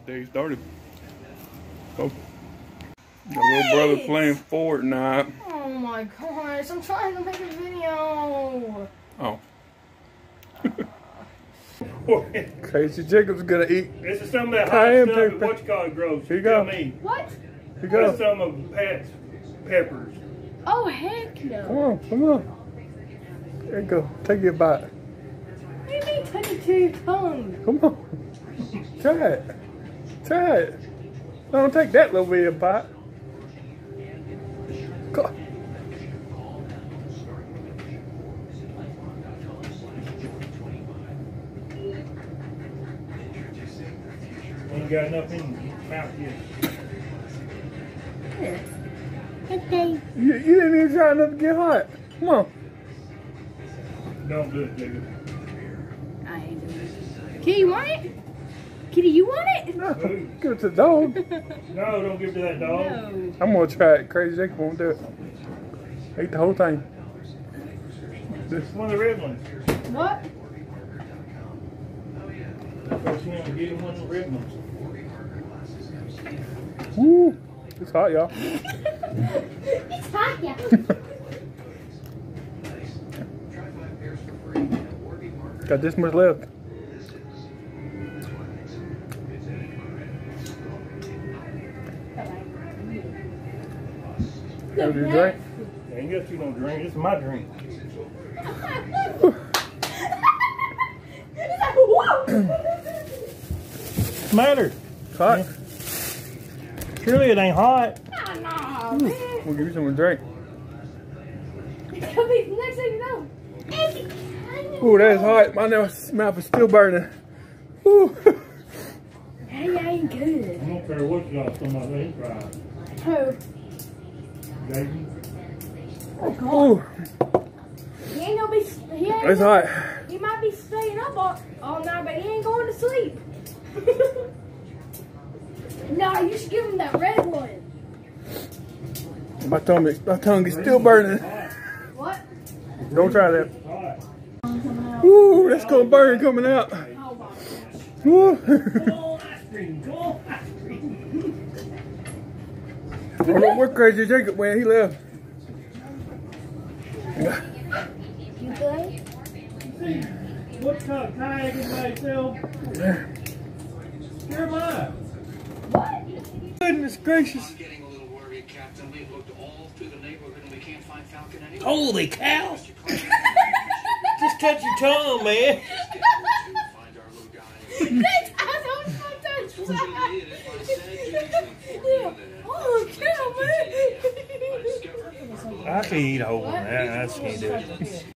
day started. Oh. My little brother playing Fortnite. Oh my gosh, I'm trying to make a video. Oh. Crazy Jacob's gonna eat. This is some of that hot stuff that what you call it grows. Here you go. Tell me. What? Here you go. That's some of Pat's peppers. Oh heck no. Come on, come on. There you go. Take your bite. What do you mean take it to your tongue? Come on. Try it. Try it. Don't take that little bit of bite. Go. Ain't got enough in your mouth yet. Okay. You didn't even try enough to get hot. Come on. Don't do it, nigga. I ain't doing it. Kitty, you want it? Kitty, you want it? No, give it to the dog. No, don't give it to that dog. No. I'm gonna try it. Crazy Jacob won't do it. Ate the whole thing. This is one of the red ones. What? First thing I'm getting one of the red ones. Woo! It's hot, y'all. It's hot, yeah. Got this much left. Have you drink? I ain't got you no drink. This is my drink. What's the matter? It's hot. Surely it ain't hot. Oh, no, man. We'll give you some to drink. Next thing you know. Ooh, that's hot. My mouth is still burning. Ooh. Hey, I ain't good. I don't care what you got some of it. Right. Who? Baby. Oh, God. Ooh. He ain't gonna be. It's hot. He might be staying up all night, but he ain't going to sleep. No, you should give him that red one. My tongue is still burning. What? Don't try that. Ooh, that's gonna burn coming out. Oh my gosh. Ooh. Go ice cream. Go ice cream. I don't know where Crazy Jacob went. He left. You good? What kind of kayak is myself? Sure am I. What? Goodness gracious. I'm getting a little worried, Captain. We've looked all through the neighborhood and we can't find Falcon anywhere. Holy cow! Just touch your tongue, man. Find our little guy. Oh, kill me! I can eat a whole one. I just can't do it.